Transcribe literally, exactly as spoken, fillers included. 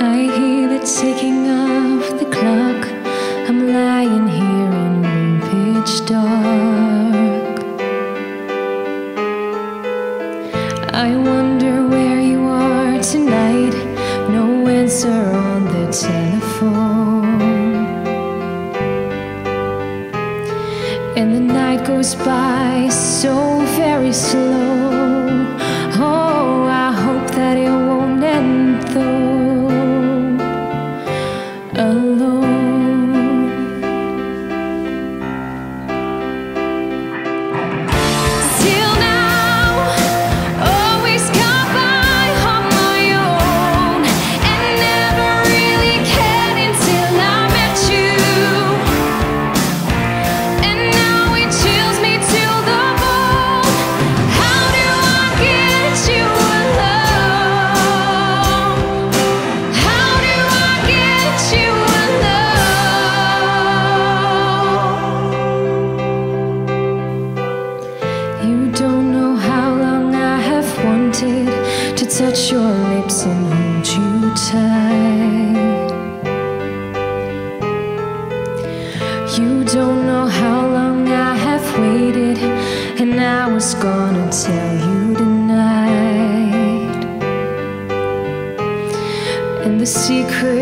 I hear the ticking of the clock. I'm lying here in room pitch dark. I wonder where you are tonight. No answer on the telephone, and the night goes by so very slow. Oh, I hope that it won't end though alone. Till now, always come by on my own, and never really cared until I met you. And now it chills me to the bone. How do I get you alone? How do I get you alone? You don't know how long I have wanted to touch your lips and hold you tight. You don't know how long I have waited, and I was gonna tell you tonight. And the secret